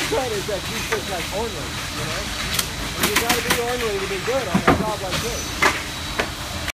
good is that you put like ornery, you know? And you gotta be ornery to be good on a job like this.